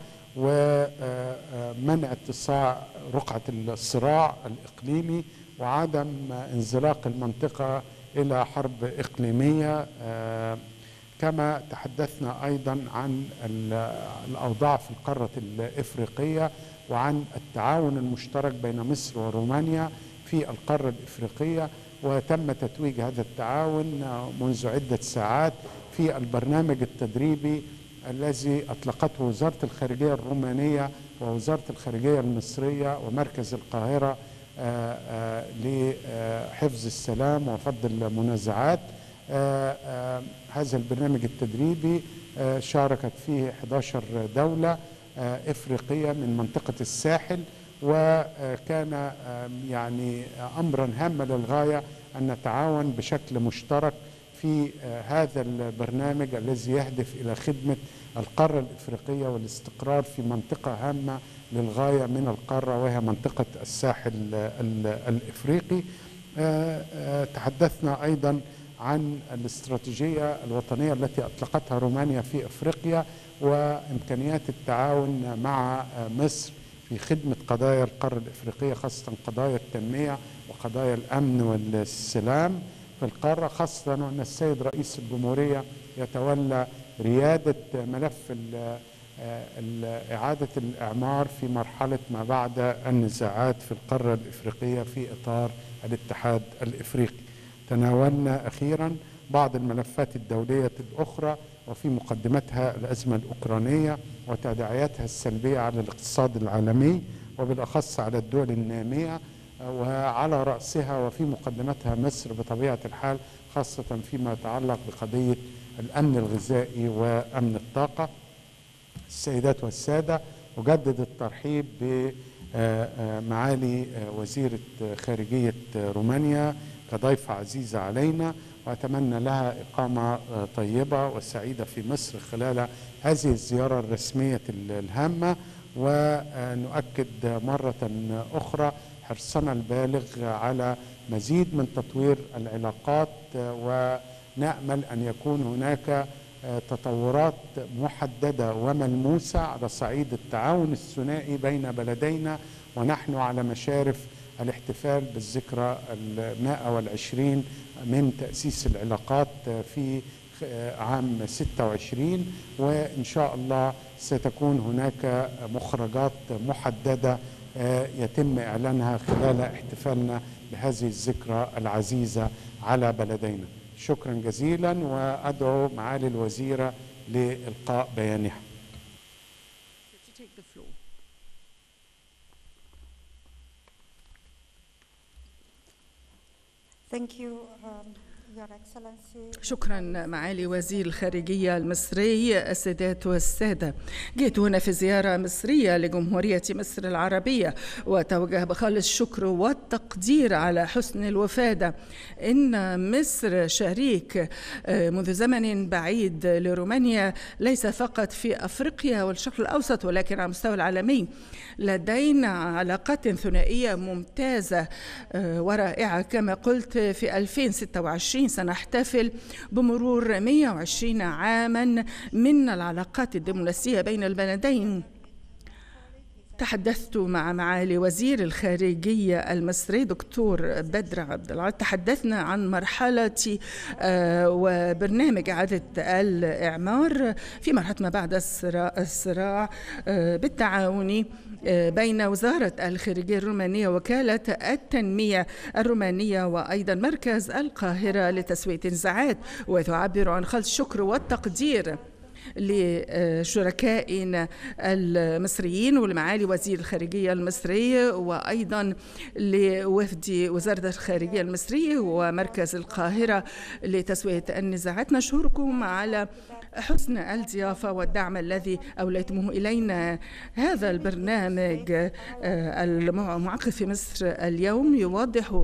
ومنع اتساع رقعة الصراع الإقليمي وعدم انزلاق المنطقة إلى حرب إقليمية. كما تحدثنا أيضا عن الأوضاع في القارة الإفريقية وعن التعاون المشترك بين مصر ورومانيا في القارة الإفريقية، وتم تتويج هذا التعاون منذ عدة ساعات في البرنامج التدريبي الذي أطلقته وزارة الخارجية الرومانية ووزارة الخارجية المصرية ومركز القاهرة لحفظ السلام وفض المنازعات. هذا البرنامج التدريبي شاركت فيه 11 دولة إفريقية من منطقة الساحل، وكان يعني أمرا هاما للغاية أن نتعاون بشكل مشترك في هذا البرنامج الذي يهدف إلى خدمة القارة الإفريقية والاستقرار في منطقة هامة للغاية من القارة وهي منطقة الساحل الإفريقي. تحدثنا أيضا عن الاستراتيجية الوطنية التي أطلقتها رومانيا في أفريقيا وإمكانيات التعاون مع مصر في خدمة قضايا القارة الإفريقية، خاصة قضايا التنمية وقضايا الأمن والسلام في القارة، خاصة أن السيد رئيس الجمهورية يتولى ريادة ملف إعادة الإعمار في مرحلة ما بعد النزاعات في القارة الإفريقية في إطار الاتحاد الإفريقي. تناولنا أخيرا بعض الملفات الدولية الأخرى وفي مقدمتها الأزمة الأوكرانية وتداعياتها السلبية على الاقتصاد العالمي وبالأخص على الدول النامية، وعلى رأسها وفي مقدمتها مصر بطبيعة الحال، خاصة فيما يتعلق بقضية الأمن الغذائي وأمن الطاقة. السيدات والسادة، أجدد الترحيب بمعالي وزيرة خارجية رومانيا كضيفة عزيزة علينا، وأتمنى لها إقامة طيبة وسعيدة في مصر خلال هذه الزيارة الرسمية الهامة. ونؤكد مرة أخرى حرصنا البالغ على مزيد من تطوير العلاقات، ونأمل أن يكون هناك تطورات محددة وملموسة على صعيد التعاون الثنائي بين بلدينا، ونحن على مشارف الاحتفال بالذكرى 120 من تأسيس العلاقات في عام 26، وإن شاء الله ستكون هناك مخرجات محددة يتم إعلانها خلال احتفالنا بهذه الذكرى العزيزة على بلدينا. شكرا جزيلا، وأدعو معالي الوزيرة لإلقاء بيانها. Thank you, Your Excellency. شكرا معالي وزير الخارجية المصري. السيدات والسادة، جئت هنا في زيارة مصرية لجمهورية مصر العربية وأتوجه بخالص الشكر والتقدير على حسن الوفادة. إن مصر شريك منذ زمن بعيد لرومانيا، ليس فقط في أفريقيا والشرق الأوسط ولكن على المستوى العالمي. لدينا علاقات ثنائية ممتازة ورائعة. كما قلت، في 2026 سنحتفل بمرور 120 عاما من العلاقات الدبلوماسية بين البلدين. تحدثت مع معالي وزير الخارجية المصري دكتور بدر عبد العال، تحدثنا عن مرحلة وبرنامج إعادة الإعمار في مرحلة ما بعد الصراع بالتعاون بين وزارة الخارجية الرومانية ووكالة التنمية الرومانية وأيضا مركز القاهرة لتسوية النزاعات. وتعبر عن خالص الشكر والتقدير لشركائنا المصريين ولمعالي وزير الخارجية المصري، وأيضا لوفد وزارة الخارجية المصرية ومركز القاهرة لتسوية النزاعات. نشكركم على حسن الضيافة والدعم الذي أوليتموه إلينا. هذا البرنامج المعقد في مصر اليوم يوضح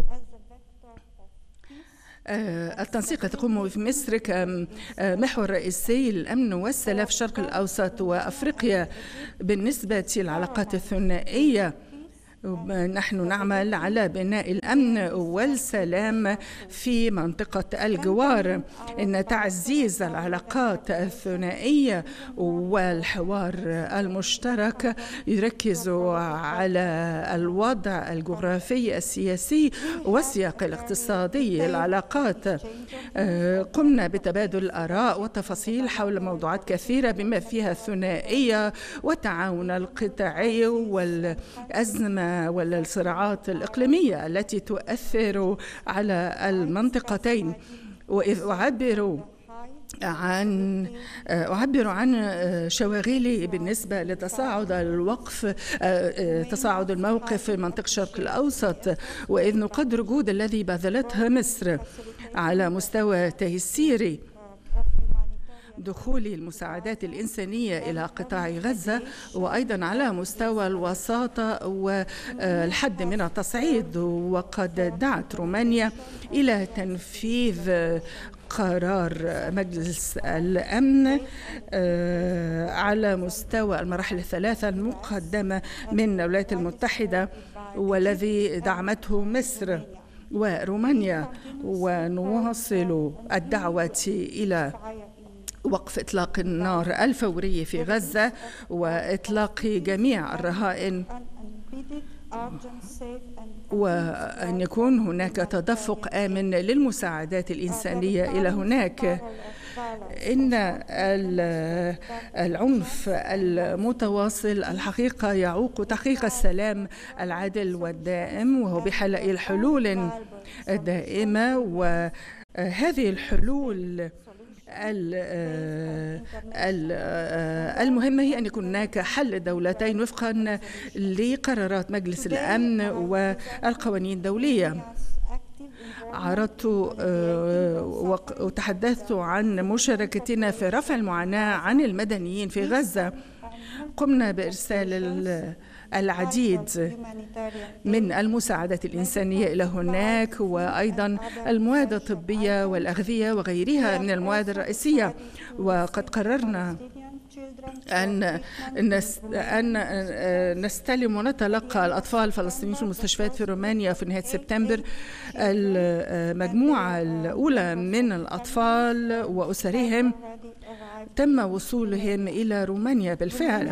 التنسيق التي تقوم في مصر كمحور رئيسي للأمن والسلام في الشرق الأوسط وأفريقيا. بالنسبة للعلاقات الثنائية، نحن نعمل على بناء الأمن والسلام في منطقة الجوار، إن تعزيز العلاقات الثنائية والحوار المشترك يركز على الوضع الجغرافي السياسي والسياق الاقتصادي. العلاقات قمنا بتبادل الآراء والتفاصيل حول موضوعات كثيرة بما فيها الثنائية والتعاون القطاعي والأزمة والصراعات الإقليمية التي تؤثر على المنطقتين. وإذ أعبر عن شواغلي بالنسبة لتصاعد تصاعد الموقف في منطقة الشرق الأوسط، وإذ نقدر الجهود الذي بذلتها مصر على مستوى تيسير دخول المساعدات الإنسانية إلى قطاع غزة، وأيضا على مستوى الوساطة والحد من التصعيد. وقد دعت رومانيا إلى تنفيذ قرار مجلس الأمن على مستوى المراحل الثلاثة المقدمة من الولايات المتحدة، والذي دعمته مصر ورومانيا. ونواصل الدعوة إلى وقف إطلاق النار الفوري في غزة وإطلاق جميع الرهائن، وأن يكون هناك تدفق آمن للمساعدات الإنسانية إلى هناك. إن العنف المتواصل الحقيقة يعوق تحقيق السلام العادل والدائم، وهو بحاجة إلى حلول دائمة. وهذه الحلول المهمة هي أن يكون هناك حل دولتين وفقا لقرارات مجلس الأمن والقوانين الدولية. عرضت وتحدثت عن مشاركتنا في رفع المعاناة عن المدنيين في غزة. قمنا بإرسال العديد من المساعدات الإنسانية إلى هناك، وأيضا المواد الطبية والأغذية وغيرها من المواد الرئيسية. وقد قررنا أن نستلم ونتلقى الأطفال الفلسطينيين في المستشفيات في رومانيا في نهاية سبتمبر. المجموعة الأولى من الأطفال وأسرهم تم وصولهم إلى رومانيا بالفعل.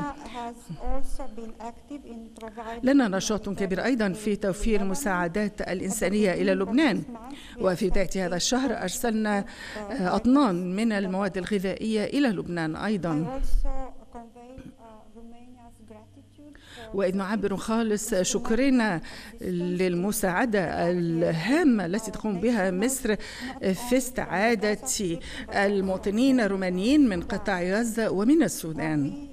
لنا نشاط كبير أيضا في توفير المساعدات الإنسانية إلى لبنان، وفي بداية هذا الشهر أرسلنا أطنان من المواد الغذائية إلى لبنان أيضا. وإذ نعبر خالص شكرنا للمساعدة الهامة التي تقوم بها مصر في استعادة المواطنين الرومانيين من قطاع غزة ومن السودان.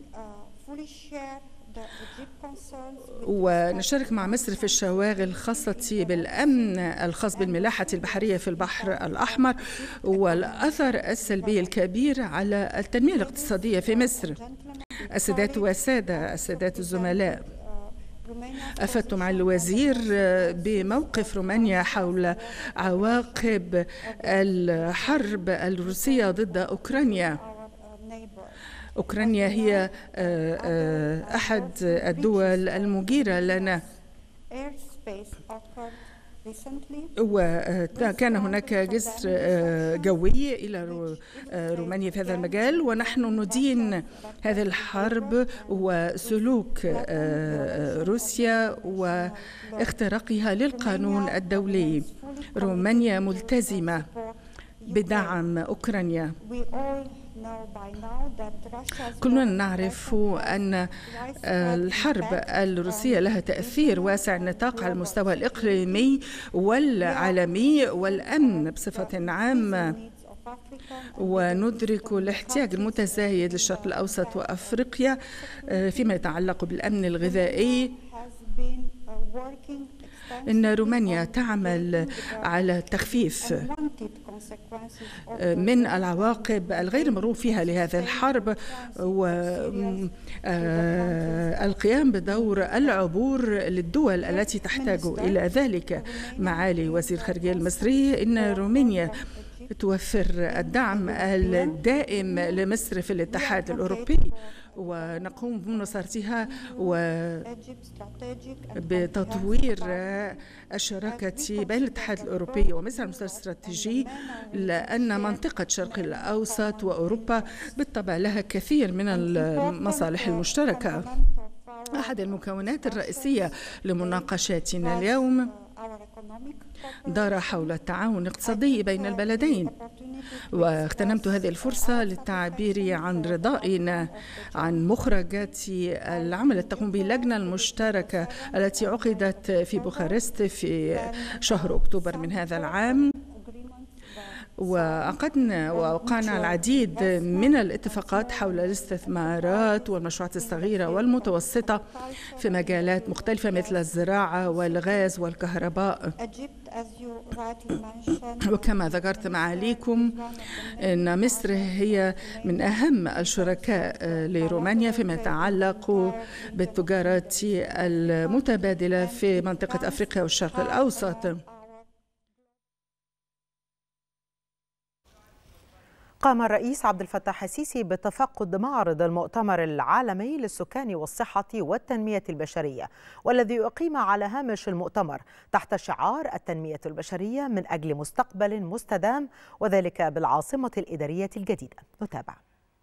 ونشارك مع مصر في الشواغل الخاصة بالأمن الخاص بالملاحة البحرية في البحر الأحمر والأثر السلبي الكبير على التنمية الاقتصادية في مصر. السادات والسادة، السادات الزملاء، أفدت مع الوزير بموقف رومانيا حول عواقب الحرب الروسية ضد أوكرانيا. أوكرانيا هي أحد الدول المجيرة لنا، وكان هناك جسر جوي إلى رومانيا في هذا المجال، ونحن ندين هذه الحرب وسلوك روسيا واختراقها للقانون الدولي. رومانيا ملتزمة بدعم أوكرانيا. كلنا نعرف أن الحرب الروسية لها تأثير واسع النطاق على المستوى الإقليمي والعالمي والأمن بصفة عامة. وندرك الاحتياج المتزايد للشرق الأوسط وأفريقيا فيما يتعلق بالأمن الغذائي. إن رومانيا تعمل على تخفيف من العواقب الغير مرغوب فيها لهذه الحرب والقيام بدور العبور للدول التي تحتاج إلى ذلك. معالي وزير الخارجية المصري، إن رومانيا توفر الدعم الدائم لمصر في الاتحاد الأوروبي، ونقوم بمناصرتها وبتطوير الشراكة بين الاتحاد الأوروبي ومصر المسار الاستراتيجي، لأن منطقة الشرق الأوسط وأوروبا بالطبع لها كثير من المصالح المشتركة. أحد المكونات الرئيسية لمناقشاتنا اليوم دار حول التعاون الاقتصادي بين البلدين، واغتنمت هذه الفرصة للتعبير عن رضائنا عن مخرجات العمل التي تقوم به اللجنة المشتركة التي عقدت في بوخارست في شهر أكتوبر من هذا العام، ووقعنا العديد من الاتفاقات حول الاستثمارات والمشروعات الصغيرة والمتوسطة في مجالات مختلفة مثل الزراعة والغاز والكهرباء. وكما ذكرت معاليكم أن مصر هي من أهم الشركاء لرومانيا فيما يتعلق بالتجارة المتبادلة في منطقة أفريقيا والشرق الأوسط. قام الرئيس عبد الفتاح السيسي بتفقد معرض المؤتمر العالمي للسكان والصحة والتنمية البشرية، والذي أقيم على هامش المؤتمر تحت شعار التنمية البشرية من أجل مستقبل مستدام، وذلك بالعاصمة الإدارية الجديدة. نتابع.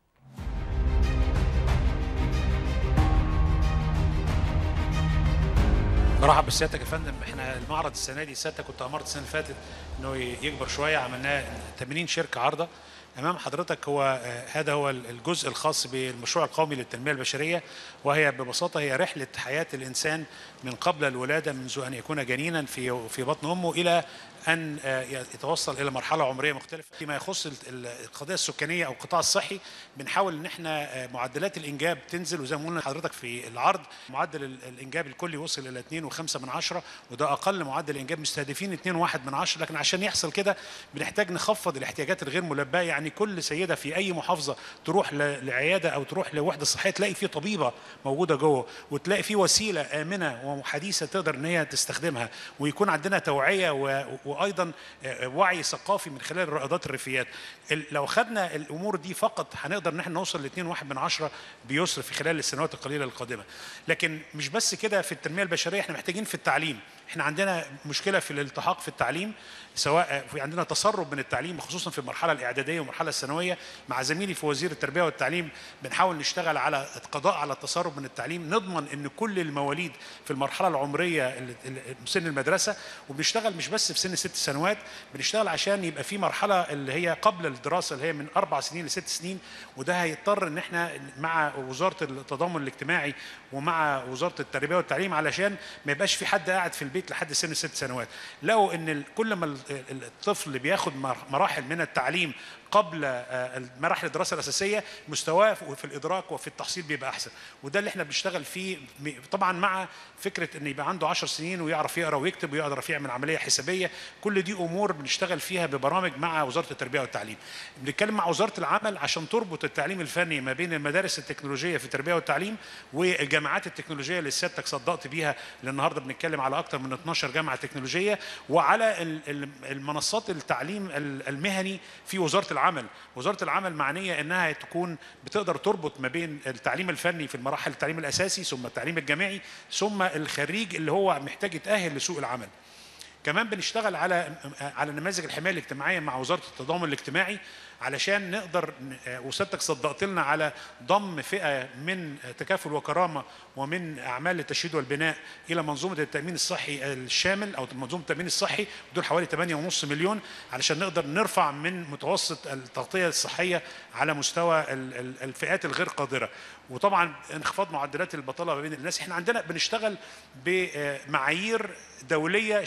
مرحبا بسيادتك يا فندم. احنا المعرض السنه دي سيادتك كنت امرت السنه اللي فاتت انه يكبر شويه، عملناه 80 شركه عارضه امام حضرتك. هذا هو الجزء الخاص بالمشروع القومي للتنميه البشريه، وهي ببساطه هي رحله حياه الانسان من قبل الولاده، منذ ان يكون جنينا في بطن امه الى أن يتوصل إلى مرحلة عمرية مختلفة. فيما يخص القضية السكانية أو القطاع الصحي، بنحاول إن احنا معدلات الإنجاب تنزل، وزي ما قلنا لحضرتك في العرض معدل الإنجاب الكلي وصل إلى 2.5، وده أقل معدل إنجاب، مستهدفين 2.1، لكن عشان يحصل كده بنحتاج نخفض الاحتياجات الغير ملبية. يعني كل سيدة في أي محافظة تروح لعيادة أو تروح لوحدة صحية تلاقي في طبيبة موجودة جوه، وتلاقي في وسيلة آمنة وحديثة تقدر إن هي تستخدمها، ويكون عندنا توعية وايضا وعي ثقافي من خلال الرائدات الريفيات. لو خدنا الامور دي فقط هنقدر ان احنا نوصل ل 2.1 بيسر في خلال السنوات القليله القادمه. لكن مش بس كده، في التنميه البشريه احنا محتاجين في التعليم. احنا عندنا مشكله في الالتحاق في التعليم، سواء في عندنا تسرب من التعليم خصوصا في المرحله الاعداديه والمرحله الثانويه. مع زميلي في وزير التربيه والتعليم بنحاول نشتغل على القضاء على التسرب من التعليم، نضمن ان كل المواليد في المرحله العمريه سن المدرسه، وبنشتغل مش بس في سن 6 سنوات، بنشتغل عشان يبقى في مرحله اللي هي قبل الدراسه اللي هي من 4 سنين ل 6 سنين. وده هيضطر ان احنا مع وزاره التضامن الاجتماعي ومع وزاره التربيه والتعليم علشان ما يبقاش في حد قاعد في البيت لحد سن 6 سنوات. لقوا ان كل ما الطفل بياخد مراحل من التعليم قبل مراحل الدراسه الاساسيه، مستواه في الادراك وفي التحصيل بيبقى احسن. وده اللي احنا بنشتغل فيه، طبعا مع فكره ان يبقى عنده 10 سنين ويعرف يقرا ويكتب ويقدر يعمل عمليه حسابيه. كل دي امور بنشتغل فيها ببرامج مع وزاره التربيه والتعليم. بنتكلم مع وزاره العمل عشان تربط التعليم الفني ما بين المدارس التكنولوجيه في التربيه والتعليم والجامعات التكنولوجيه اللي سيادتك صدقت بيها، اللي النهارده بنتكلم على اكثر من 12 جامعه تكنولوجيه، وعلى المنصات التعليم المهني في وزاره العمل. وزاره العمل معنيه انها تكون بتقدر تربط ما بين التعليم الفني في المراحل التعليم الاساسي، ثم التعليم الجامعي، ثم الخريج اللي هو محتاج يتاهل لسوق العمل. كمان بنشتغل على نماذج الحمايه الاجتماعيه مع وزاره التضامن الاجتماعي علشان نقدر، وسيادتك صدقت لنا على ضم فئه من تكافل وكرامه ومن اعمال التشييد والبناء الى منظومه التامين الصحي الشامل او منظومه التامين الصحي، دول حوالي 8.5 مليون علشان نقدر نرفع من متوسط التغطيه الصحيه على مستوى الفئات الغير قادره. وطبعا انخفاض معدلات البطاله ما بين الناس. احنا عندنا بنشتغل بمعايير دوليه شايفه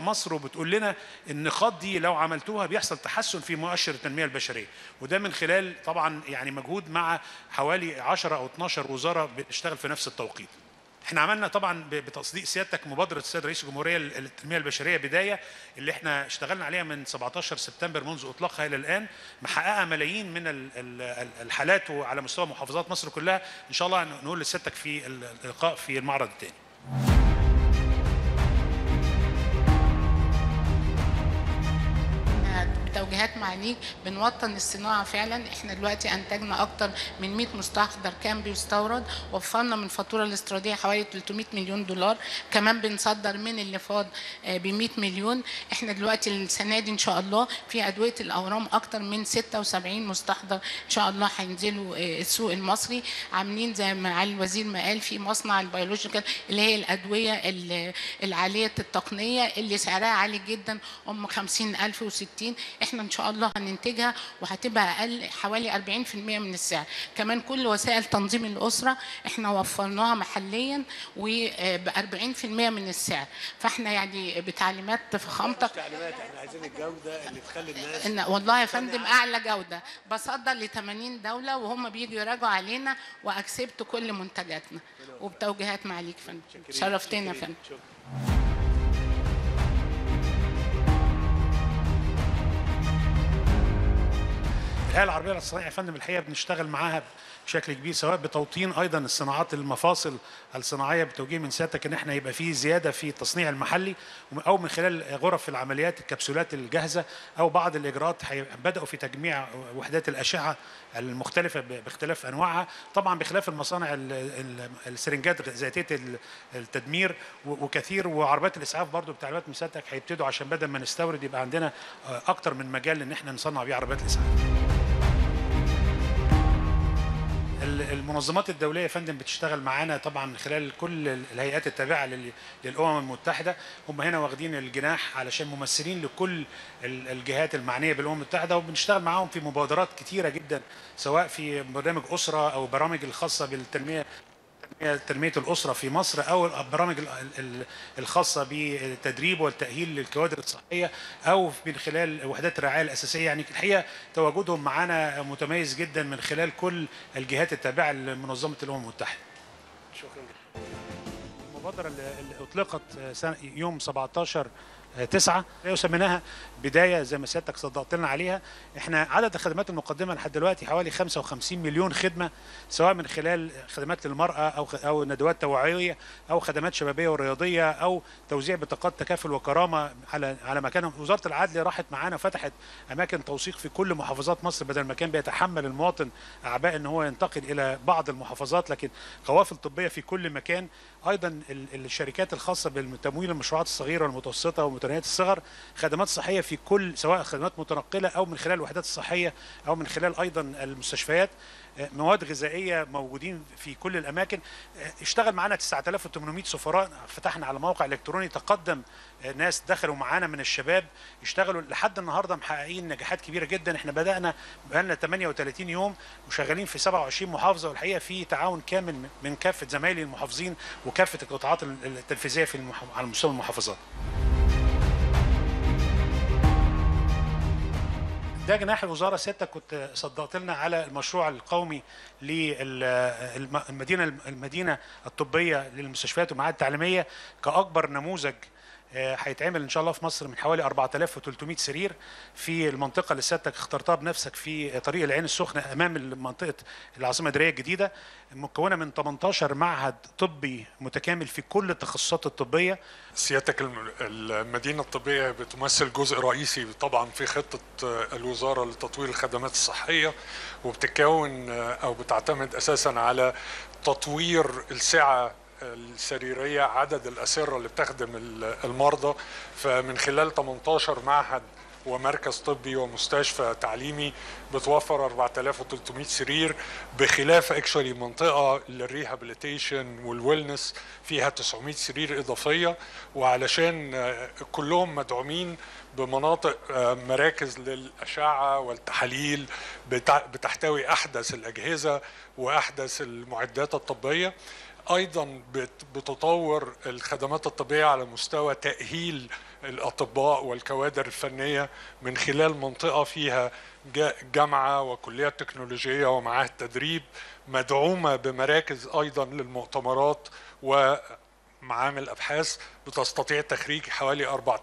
مصر وبتقول لنا النقاط دي لو عملتوها بيحصل تحسن في مؤشر التنميه البشريه، وده من خلال طبعا يعني مجهود مع حوالي 10 أو 12 وزاره بتشتغل في نفس التوقيت. احنا عملنا طبعا بتصديق سيادتك مبادره السيد رئيس الجمهوريه للتنميه البشريه بدايه، اللي احنا اشتغلنا عليها من 17 سبتمبر منذ اطلاقها الى الان، محققه ملايين من الحالات وعلى مستوى محافظات مصر كلها. ان شاء الله نقول لسيادتك في اللقاء في المعرض الثاني. توجيهات معاليك بنوطن الصناعه فعلا. احنا دلوقتي انتجنا اكتر من 100 مستحضر كان بيستورد، وفرنا من الفاتوره الاستيراديه حوالي 300 مليون دولار، كمان بنصدر من اللي فاض ب 100 مليون. احنا دلوقتي السنه دي ان شاء الله في ادويه الاورام اكتر من 76 مستحضر ان شاء الله هينزلوا السوق المصري. عاملين زي ما معالي الوزير ما قال في مصنع البيولوجيكال اللي هي الادويه العاليه التقنيه اللي سعرها عالي جدا، 50,000 و60. احنا ان شاء الله هننتجها وهتبقى اقل حوالي 40% من السعر. كمان كل وسائل تنظيم الاسره احنا وفرناها محليا وب 40% من السعر. فاحنا يعني بتعليمات فخامتك، تعليمات احنا عايزين الجوده اللي تخلي الناس والله يا فندم اعلى جوده، بصدر ل 80 دوله وهم بييجوا يراجعوا علينا واكسبت كل منتجاتنا وبتوجيهات معاليك يا فندم. شرفتنا يا فندم. الهيئه العربيه للصناعه يا فندم الحقيقه بنشتغل معاها بشكل كبير، سواء بتوطين ايضا الصناعات المفاصل الصناعيه بتوجيه من سيادتك ان احنا يبقى في زياده في التصنيع المحلي، او من خلال غرف العمليات الكبسولات الجاهزه، او بعض الاجراءات بداوا في تجميع وحدات الاشعه المختلفه باختلاف انواعها، طبعا بخلاف المصانع السرنجات ذاتيه التدمير وكثير، وعربيات الاسعاف برضو بتعليمات من سيادتك هيبتدوا عشان بدل ما نستورد يبقى عندنا اكتر من مجال ان احنا نصنع بيه عربيات الاسعاف. المنظمات الدولية يا فندم بتشتغل معانا طبعا من خلال كل الهيئات التابعة للأمم المتحدة، هم هنا واخدين الجناح علشان ممثلين لكل الجهات المعنية بالأمم المتحدة، وبنشتغل معاهم في مبادرات كتيرة جدا، سواء في برنامج أسرة أو برامج الخاصة بالتنمية تنمية الأسرة في مصر، أو البرامج الخاصة بالتدريب والتأهيل للكوادر الصحية، أو من خلال وحدات الرعاية الأساسية. يعني الحقيقة تواجدهم معنا متميز جدا من خلال كل الجهات التابعة لمنظمة الأمم المتحدة. شكرا. المبادرة اللي أطلقت يوم 17/9 وسميناها بدايه زي ما سيادتك صدقت لنا عليها. احنا عدد الخدمات المقدمه لحد دلوقتي حوالي 55 مليون خدمه، سواء من خلال خدمات للمراه او ندوات توعويه او خدمات شبابيه ورياضيه او توزيع بطاقات تكافل وكرامه على مكانهم. وزاره العدل راحت معانا وفتحت اماكن توثيق في كل محافظات مصر، بدل ما كان بيتحمل المواطن اعباء ان هو ينتقل الى بعض المحافظات، لكن قوافل طبيه في كل مكان. ايضا الشركات الخاصه بالتمويل المشروعات الصغيره والمتوسطه ومتناهيه الصغر، خدمات صحيه في كل، سواء خدمات متنقله او من خلال الوحدات الصحيه او من خلال ايضا المستشفيات، مواد غذائيه موجودين في كل الاماكن. اشتغل معانا 9800 سفراء، فتحنا على موقع الكتروني، تقدم ناس دخلوا معانا من الشباب اشتغلوا لحد النهارده محققين نجاحات كبيره جدا. احنا بدانا بقالنا 38 يوم وشغالين في 27 محافظه، والحقيقه في تعاون كامل من كافه زمايلي المحافظين وكافه القطاعات التنفيذيه على مستوى المحافظات. ده جناح الوزاره. سيادتك كنت صدقت لنا على المشروع القومي للمدينه الطبيه للمستشفيات والمعاهد التعليميه كاكبر نموذج هيتعمل ان شاء الله في مصر، من حوالي 4300 سرير في المنطقه اللي سيادتك اخترتها بنفسك في طريق العين السخنه امام منطقه العاصمه الاداريه الجديده، مكونه من 18 معهد طبي متكامل في كل التخصصات الطبيه. سيادتك المدينه الطبيه بتمثل جزء رئيسي طبعا في خطه الوزاره لتطوير الخدمات الصحيه، وبتتكون او بتعتمد اساسا على تطوير السعه السريرية، عدد الأسرة اللي بتخدم المرضى. فمن خلال 18 معهد ومركز طبي ومستشفى تعليمي بتوفر 4300 سرير، بخلاف اكشولي منطقة للريهابيليتيشن والويلنس فيها 900 سرير إضافية، وعلشان كلهم مدعومين بمناطق مراكز للأشعة والتحاليل بتحتوي أحدث الأجهزة وأحدث المعدات الطبية. أيضا بتطور الخدمات الطبية على مستوى تأهيل الأطباء والكوادر الفنية من خلال منطقة فيها جامعة وكليات تكنولوجية ومعاهد تدريب مدعومة بمراكز أيضا للمؤتمرات ومعامل أبحاث بتستطيع تخريج حوالي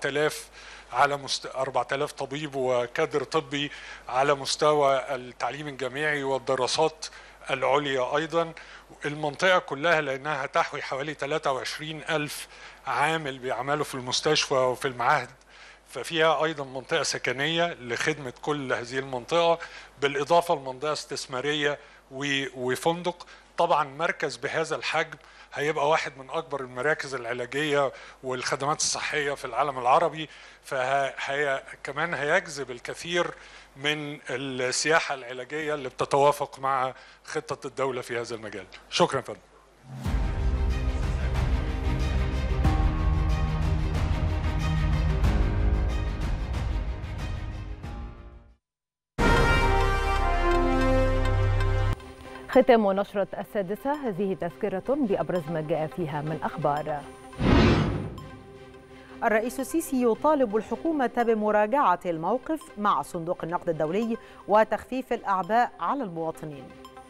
4000 طبيب وكادر طبي على مستوى التعليم الجامعي والدراسات العليا. أيضا المنطقة كلها لأنها تحوي حوالي 23,000 عامل بيعملوا في المستشفى وفي المعاهد، ففيها أيضا منطقة سكنية لخدمة كل هذه المنطقة، بالإضافة لمنطقة استثمارية وفندق. طبعا مركز بهذا الحجم هيبقى واحد من أكبر المراكز العلاجية والخدمات الصحية في العالم العربي، كمان هيجذب الكثير من السياحة العلاجية اللي بتتوافق مع خطة الدولة في هذا المجال. شكرا فندم. ختام نشرة السادسة، هذه تذكرة بأبرز ما جاء فيها من أخبار. الرئيس السيسي يطالب الحكومة بمراجعة الموقف مع صندوق النقد الدولي وتخفيف الأعباء على المواطنين.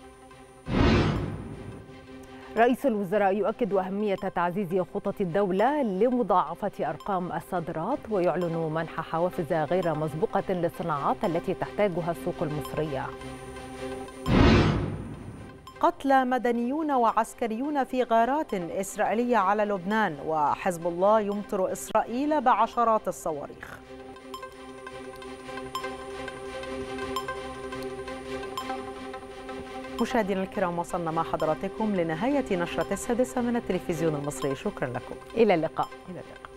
رئيس الوزراء يؤكد أهمية تعزيز خطط الدولة لمضاعفة أرقام الصادرات ويعلن منح حوافز غير مسبوقة للصناعات التي تحتاجها السوق المصرية. قتل مدنيون وعسكريون في غارات إسرائيلية على لبنان، وحزب الله يمطر إسرائيل بعشرات الصواريخ. مشاهدينا الكرام، وصلنا مع حضراتكم لنهاية نشرة السادسة من التلفزيون المصري. شكرا لكم. إلى اللقاء. إلى اللقاء.